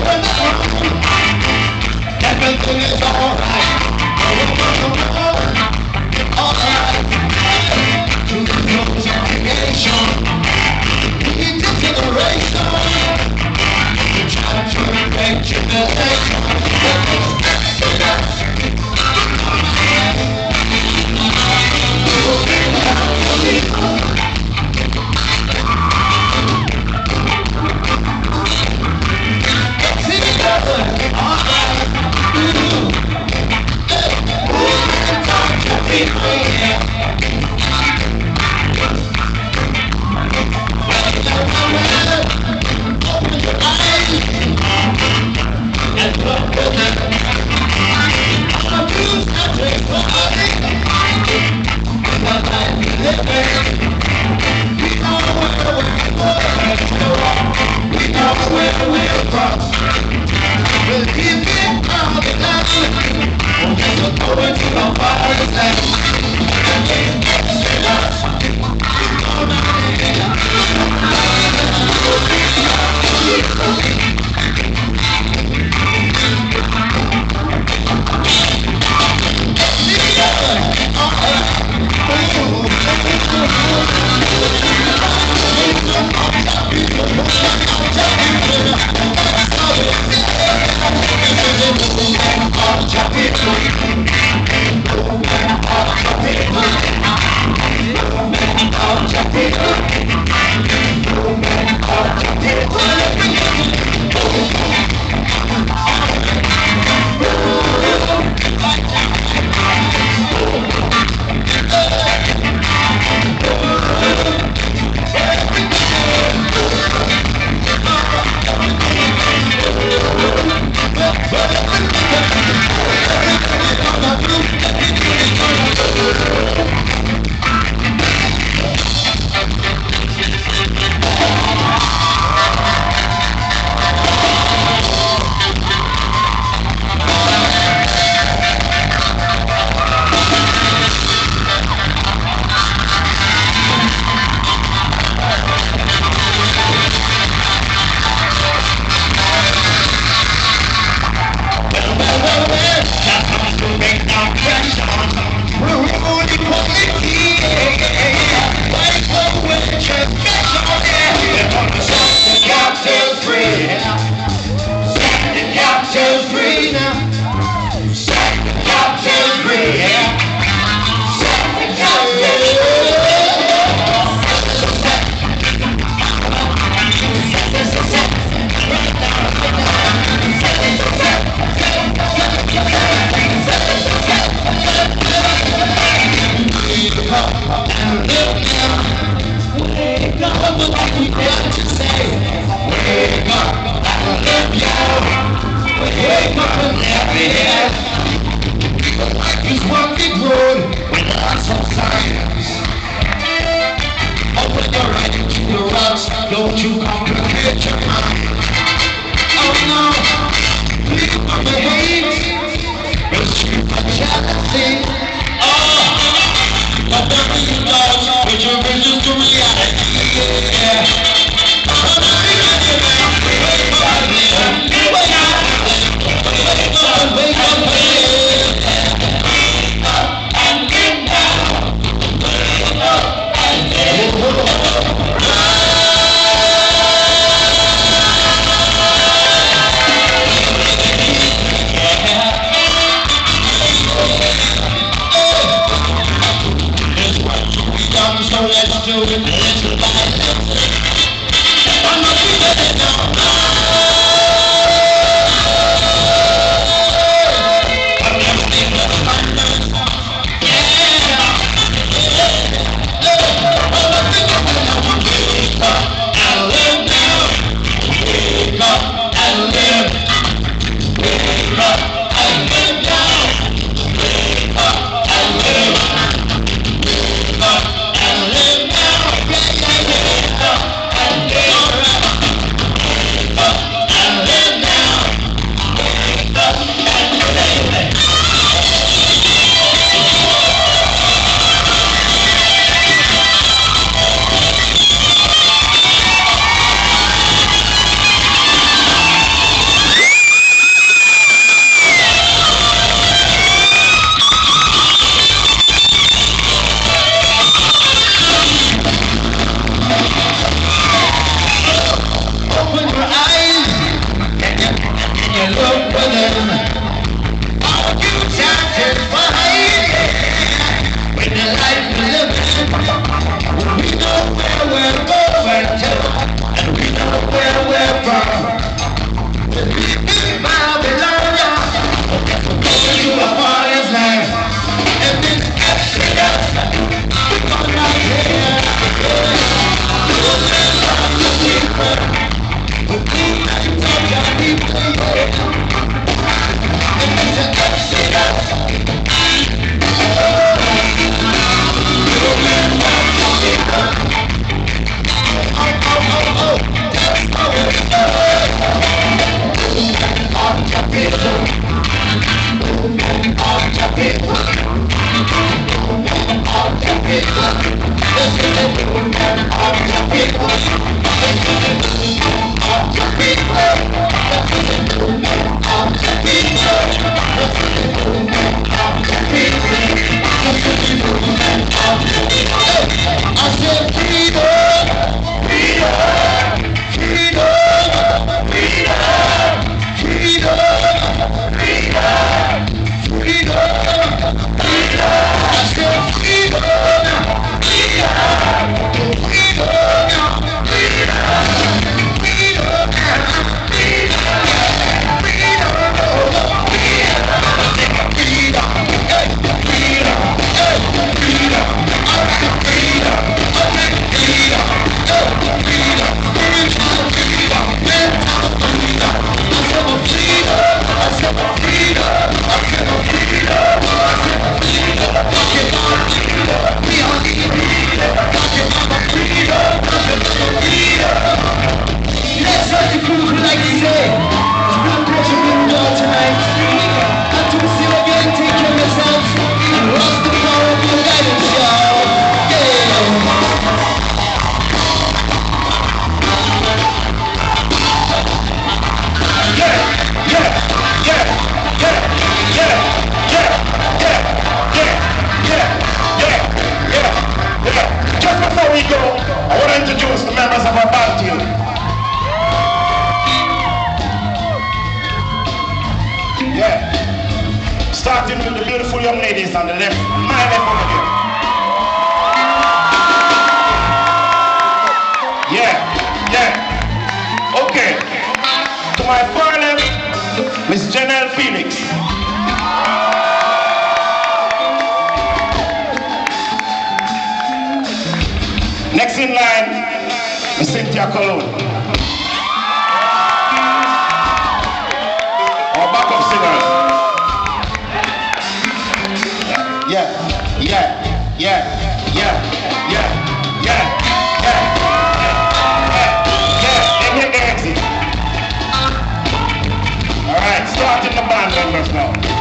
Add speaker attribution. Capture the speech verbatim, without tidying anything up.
Speaker 1: Everything is alright. Alright. To the close of creation. In this generation. Try to make generation. Don't you complicate your mind. Oh no, leave my hate. It's cheap for jealousy. Oh, but never you lost with your vision to reality. Yeah. Wake up, so let's do it, let's do it. them. All you chances for hate. When the life we live in, we know where we're going to, and we know where we're from. When we be Babylon, going to a father's land, and this Exodus, we're gonna hear. But we like to touch our people, and it's an Exodus. I said freedom, freedom, freedom, freedom, freedom, freedom, freedom, freedom. I said freedom, freedom, freedom, freedom, freedom, freedom, freedom. Let's let the crew who like to say, it's been a pleasure being here tonight. Until we see you again, take care of yourselves and watch the power of your guidance, y'all. Yeah, yeah, yeah, yeah, yeah, yeah, yeah, yeah, yeah, yeah, yeah, yeah. Just before we go, I want to introduce the members of our band to you. Yeah. Starting with the beautiful young ladies on the left, my left over here. Yeah, yeah. Okay. To my far left, Miss Janelle Felix. Next in line, Miss Cynthia Cologne. Our backup singer. Yeah, yeah, yeah, yeah, yeah, yeah, yeah, yeah, yeah, yeah. They hit the exit. All right, starting the band members now.